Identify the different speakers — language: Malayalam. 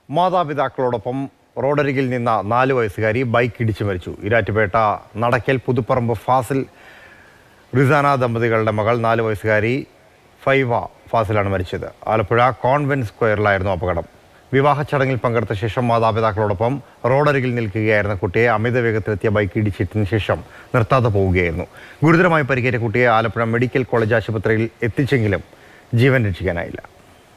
Speaker 1: മാതാപിതാക്കളോടൊപ്പം റോഡരികിൽ നിന്ന 4 വയസ്സുകാരി ബൈക്ക് ഇടിച്ചു മരിച്ചു. ഇരാറ്റുപേട്ട നടക്കൽ പുതുപ്പറമ്പ് ഫാസിൽ റിസാന ദമ്പതികളുടെ മകൾ 4 വയസ്സുകാരി ഫൈവ ഫാസിലാണ് മരിച്ചത്. ആലപ്പുഴ കോൺവെന്റ് സ്ക്വയറിലായിരുന്നു അപകടം. വിവാഹ ചടങ്ങിൽ പങ്കെടുത്ത ശേഷം മാതാപിതാക്കളോടൊപ്പം റോഡരികിൽ നിൽക്കുകയായിരുന്ന കുട്ടിയെ അമിത വേഗത്തിലെത്തിയ ബൈക്ക് ഇടിച്ചിട്ടതിന് ശേഷം നിർത്താതെ പോവുകയായിരുന്നു. ഗുരുതരമായി പരിക്കേറ്റ കുട്ടിയെ ആലപ്പുഴ മെഡിക്കൽ കോളേജ് ആശുപത്രിയിൽ എത്തിച്ചെങ്കിലും ജീവൻ രക്ഷിക്കാനായില്ല.